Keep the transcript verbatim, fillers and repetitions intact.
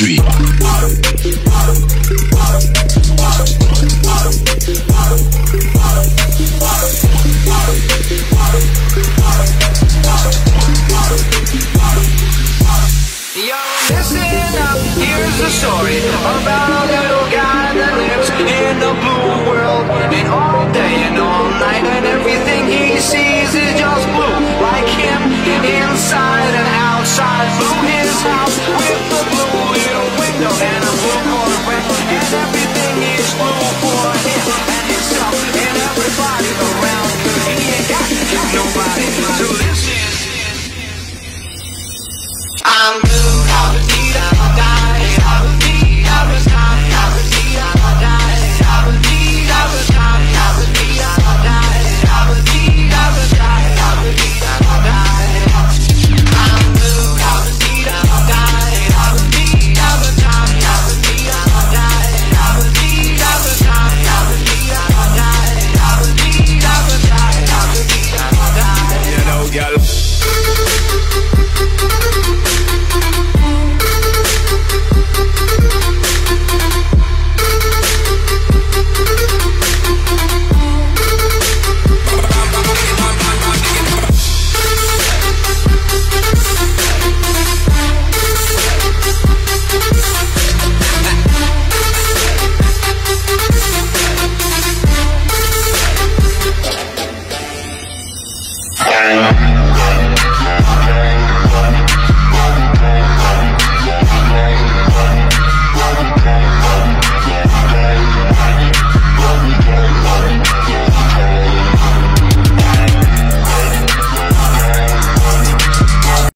gratuit. Listen up, here's the story about a little guy that lives in a blue world. And all day and all night, and everything he sees is just blue. Like him, inside and outside. Blue his house with a blue little window and a blue corvette. And everything is blue for him and himself and everybody around. Cause he ain't got nobody to listen. I'm blue. Yeah.